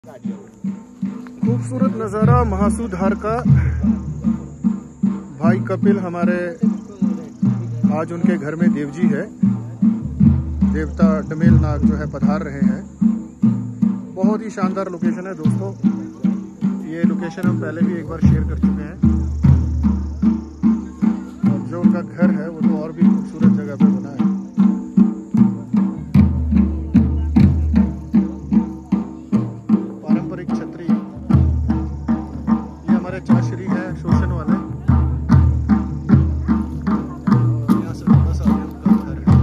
खूबसूरत नज़ारा महासू धार का। भाई कपिल हमारे आज उनके घर में देवजी है, देवता डमेल नाग जो है पधार रहे हैं। बहुत ही शानदार लोकेशन है दोस्तों। ये लोकेशन हम पहले भी एक बार शेयर कर चुके हैं और जो उनका घर है वो तो और भी खूबसूरत जगह पे बना है। पारंपरिक छतरी, ये हमारे चाश्री हैं शोषण वाले। यहाँ से थोड़ा सा आगे उनका घर है।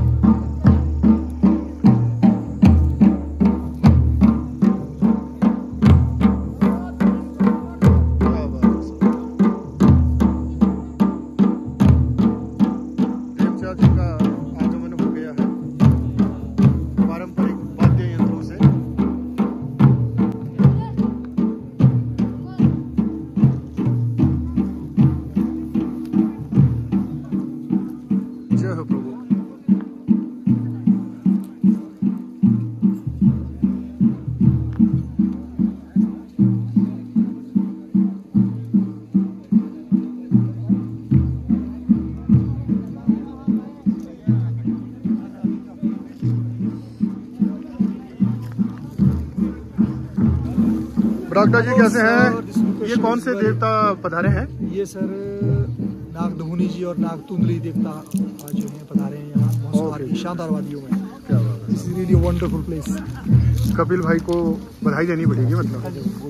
डॉक्टर जी कैसे हैं? ये कौन से देवता पधारे हैं? ये सर नाग दहुनी जी और नाग तुंदली देवता आज जो हैं पधारे हैं यहाँ शानदार वादियों में। क्या बात है, this is really wonderful place. Kapil भाई को बधाई देनी पड़ेगी मतलब।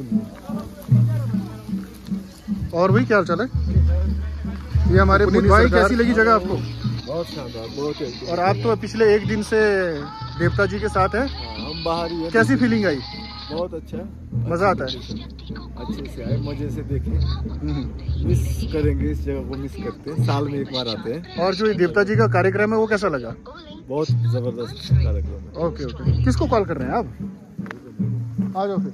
और भाई क्या चल है? ये हमारे पुनीत भाई, कैसी लगी जगह आपको? बहुत शानदार, बहुत। और आप तो पिछले एक दिन से देवता जी के साथ हैं? हम बाहर ही हैं। कैसी फीलिंग आई? बहुत अच्छा, मजा आता है। अच्छे से आए, मजे से देखें। मिस करेंगे इस जगह को, मिस करते हैं, साल में एक बार आते हैं। और जो ये देवता जी का कार्यक्रम है वो कैसा लगा? बहुत जबरदस्त कार्यक्रम है। ओके ओके, किसको कॉल कर रहे हैं आप? आ जाओ फिर।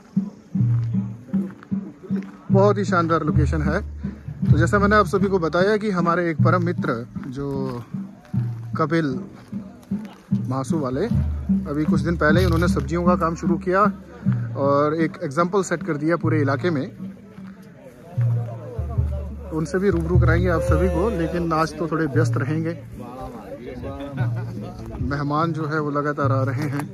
बहुत ही शानदार लोकेशन है। तो जैसा मैंने आप सभी को बताया कि हमारे एक परम मित्र जो कपिल महासू वाले, अभी कुछ दिन पहले ही उन्होंने सब्जियों का काम शुरू किया और एक एग्जाम्पल सेट कर दिया पूरे इलाके में। उनसे भी रूबरू कराएंगे आप सभी को, लेकिन आज तो थोड़े व्यस्त रहेंगे। मेहमान जो है वो लगातार आ रहे हैं।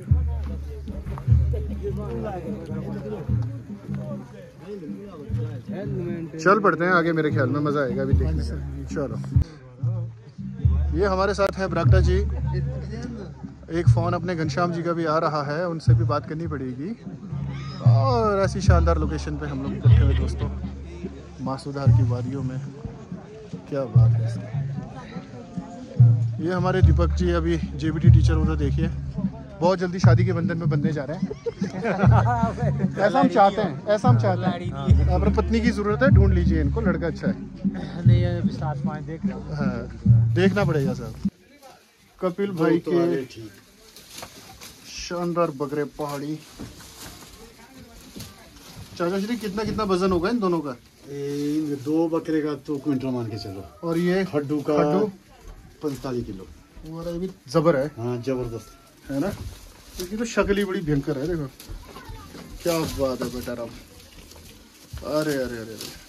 चल पड़ते हैं आगे, मेरे ख्याल में मजा आएगा अभी देखने में। चलो, ये हमारे साथ है ब्रागटा जी। एक फ़ोन अपने घनश्याम जी का भी आ रहा है, उनसे भी बात करनी पड़ेगी। और ऐसी शानदार लोकेशन पे हम लोग इकट्ठे हुए दोस्तों, महासू धार की वादियों में। क्या बात है इसकी। ये हमारे दीपक जी अभी जेबीटी टीचर, उधर देखिए, बहुत जल्दी शादी के बंधन में बंधने जा रहे हैं। ऐसा हम चाहते हैं, ऐसा हम चाहते हैं। अपनी पत्नी की ज़रूरत है, ढूंढ लीजिए इनको, लड़का अच्छा है। नहीं, देख रहे हो? हाँ, देखना पड़ेगा सर। कपिल भाई के शानदार बकरे पहाड़ी। चाचा श्री, कितना कितना वजन होगा इन दोनों का? इन दो बकरे का तो क्विंटल मान के चलो। और ये हड्डू का 45 किलो। ये भी जबर है। हाँ, जबरदस्त है ना। इसकी तो शक्ल ही बड़ी भयंकर है, देखो क्या बात है बेटा राम। अरे अरे अरे अरे,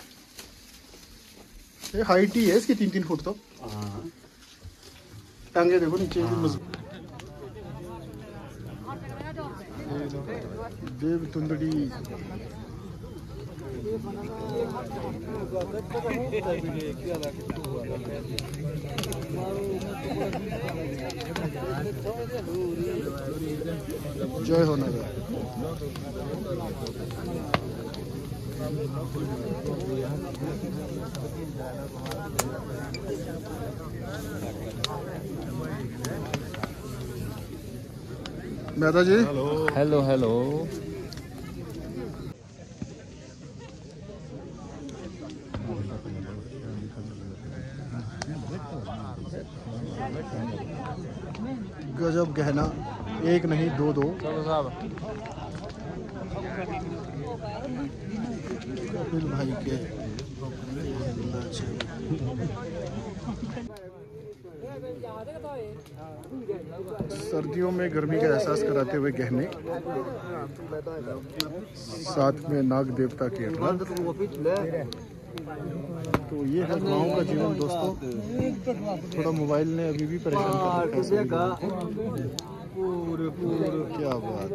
ये हाइट ही है इसकी 3-3 फुट तो। हाँ, टांगे देखो नीचे मजबूत। देव तुंदड़ी। जय हो नगर। Mehta ji, hello hello. गजब गहना, एक नहीं दो दो। चलो साहब, कपिल भाई के सर्दियों में गर्मी का एहसास कराते हुए गहने, साथ में नाग देवता के रथ। तो ये है गाँव का जीवन दोस्तों। थोड़ा मोबाइल ने अभी भी परेशान कर रखा है। क्या बात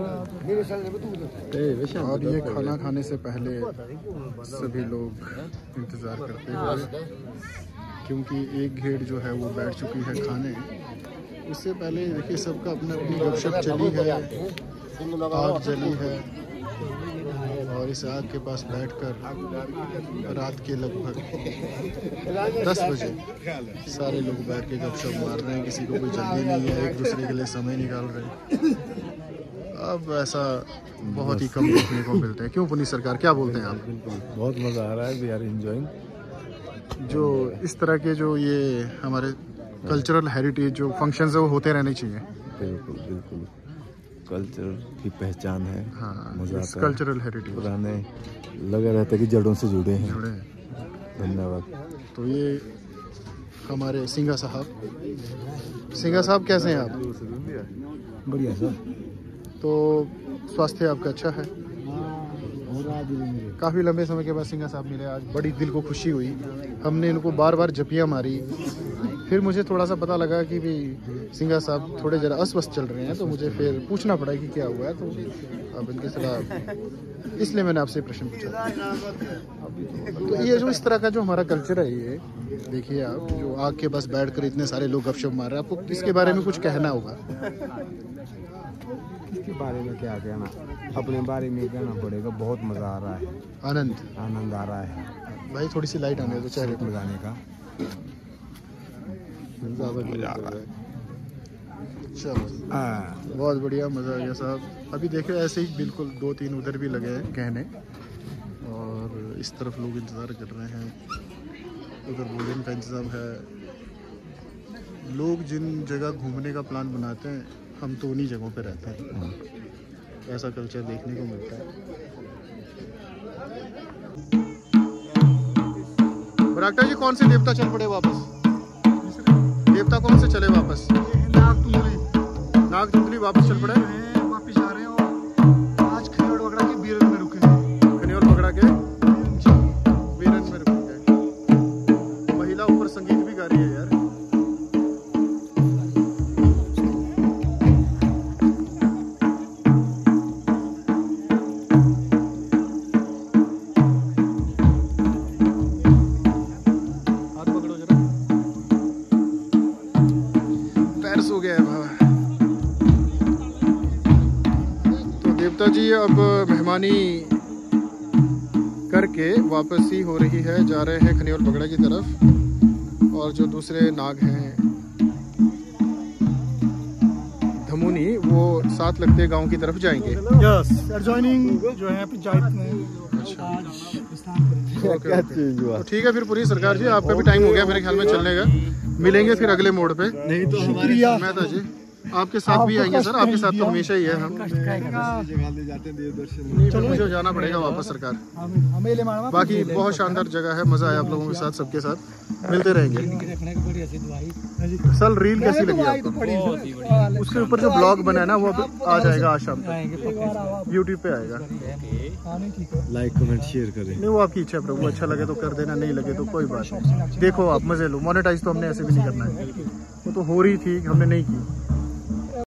है। और ये खाना खाने से पहले सभी लोग इंतज़ार करते हैं, क्योंकि एक घेड़ जो है वो बैठ चुकी है खाने। उससे पहले देखिए सबका अपना अपनी गपशप चली है, आग जली है, और इस आग के पास बैठकर रात के लगभग 10 बजे सारे लोग बैठ के गपशप मार रहे हैं। किसी को कोई जल्दी नहीं है, एक दूसरे के लिए समय निकाल रहे हैं। अब ऐसा बहुत ही कम देखने को मिलते हैं। क्यों पुनीत सरकार, क्या बोलते हैं आप? बिल्कुल, बहुत मज़ा आ रहा है। We are enjoying. जो इस तरह के जो ये हमारे कल्चरल हेरिटेज जो फंक्शंस है वो होते रहने चाहिए। बिल्कुल बिल्कुल, कल्चर की पहचान है। हाँ, मज़ा आता है। कल्चरल हेरिटेज पुराने लगा रहता है कि जड़ों से जुड़े हैं। धन्यवाद। तो ये हमारे सिंघा साहब कैसे हैं आप? बढ़िया सर। तो स्वास्थ्य आपका अच्छा है? काफ़ी लंबे समय के बाद सिंघा साहब मिले आज, बड़ी दिल को खुशी हुई। हमने इनको बार बार जपियाँ मारी, फिर मुझे थोड़ा सा पता लगा कि भाई सिंघा साहब थोड़े ज़रा अस्वस्थ चल रहे हैं, तो मुझे फिर पूछना पड़ा कि क्या हुआ है। तो अब इनके सलाह, इसलिए मैंने आपसे प्रश्न पूछा। तो ये जो इस तरह का जो हमारा कल्चर है, ये देखिए आप, जो आग के पास बैठकर इतने सारे लोग गपशप मार रहे हैं, आपको इसके बारे में कुछ कहना होगा। इसके बारे में क्या कहना, अपने बारे में कहना पड़ेगा। बहुत मज़ा आ रहा है, आनंद आ रहा है भाई। थोड़ी सी लाइट आने दो चेहरे पर लगाने का। चलो बहुत बढ़िया, मज़ा आ गया साहब। अभी देखो ऐसे ही बिल्कुल 2-3 उधर भी लगे हैं गहने, और इस तरफ लोग इंतज़ार कर रहे हैं। उधर भोजन का इंतज़ाम है। लोग जिन जगह घूमने का प्लान बनाते हैं, हम तो उन्हीं जगहों पे रहते हैं। ऐसा कल्चर देखने को मिलता है। बरागटा जी, कौन से देवता चल पड़े वापस? देवता कौन से चले वापस? नाग तुंदली वापस चल पड़े, वापिस आ रहे हैं। और आज खनियोल बगड़ा के बीरन में रुके हैं। खनियोल बगड़ा के बीरन में रुके। महिला ऊपर संगीत भी गा रही है यार। जी अब मेहमानी करके वापसी हो रही है, जा रहे हैं खनियोल बगड़ा की तरफ। और जो दूसरे नाग हैं धमुनी, वो साथ लगते गांव की तरफ जाएंगे। यस, एडजॉइनिंग जो है पंचायत में। अच्छा, क्या चीज हुआ? तो ठीक है फिर पूरी सरकार जी, आपका भी टाइम हो गया मेरे ख्याल में चलने का। मिलेंगे फिर अगले मोड़ पे। नहीं तो शुक्रिया। मेहता जी आपके साथ भी आएंगे सर, आपके साथ तो हमेशा ही है हम। नहीं फिर मुझे जाना पड़ेगा वापस सरकार। बाकी बहुत शानदार जगह है, मजा आया आप लोगों के साथ, सबके साथ मिलते रहेंगे। सर रील कैसी लगी आपको? उसके ऊपर जो ब्लॉग बना है ना, वो आ जाएगा आज शाम तक, यूट्यूब पे आएगा। लाइक कमेंट शेयर करें। नहीं वो आपकी इच्छा है प्रभु, अच्छा लगे तो कर देना, नहीं लगे तो कोई बात नहीं। देखो आप मजे लो, मोनेटाइज तो हमने ऐसे भी नहीं करना है, वो तो हो रही थी, हमने नहीं की।